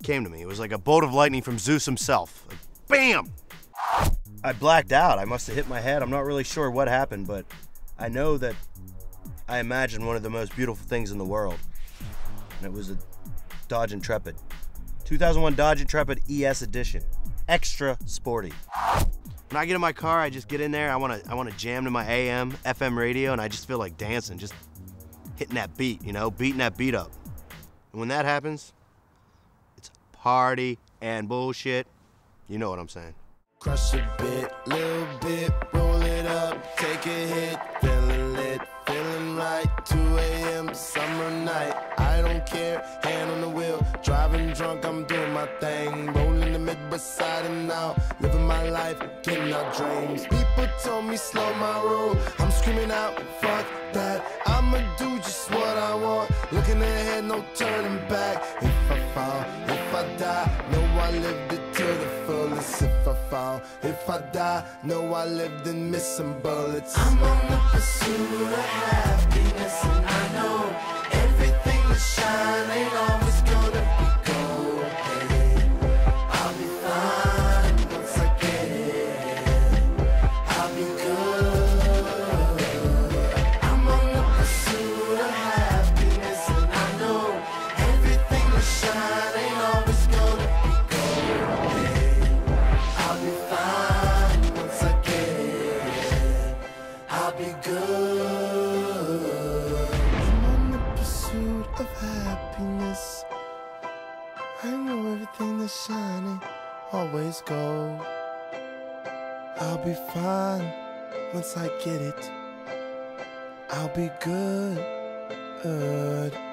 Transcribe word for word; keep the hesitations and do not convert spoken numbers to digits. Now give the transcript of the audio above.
It came to me. It was like a bolt of lightning from Zeus himself. Like, bam! I blacked out. I must have hit my head. I'm not really sure what happened, but I know that I imagined one of the most beautiful things in the world. And it was a Dodge Intrepid. two thousand one Dodge Intrepid E S Edition. Extra sporty. When I get in my car, I just get in there. I want to I want to jam to my A M, F M radio, and I just feel like dancing, just hitting that beat, you know, beating that beat up. And when that happens, it's party and bullshit. You know what I'm saying. Crush a bit, little bit, roll it up, take a hit, feeling lit, feeling right, two A M summer night, I don't care, hand on the wheel, driving drunk, I'm doing my thing, rolling the mid beside and now, living my life, getting our dreams. People told me slow my roll, I'm screaming out, fuck that, I'ma do just what I want, looking ahead, no turning back. If I fall, if I die, know I lived it to the fullest. If I fall, if I die, know I lived in missing bullets. I'm on the pursuit of happiness, and I know everything that shine ain't always gonna be gold. Hey, I'll be fine once I get it. I'll be good. I'm on the pursuit of happiness, and I know everything that shine ain't always gonna be gold. Hey, I'll be fine once I get it. I'll be good. I'm on the pursuit of happiness. I know everything that's shining always gold. I'll be fine once I get it. I'll be good.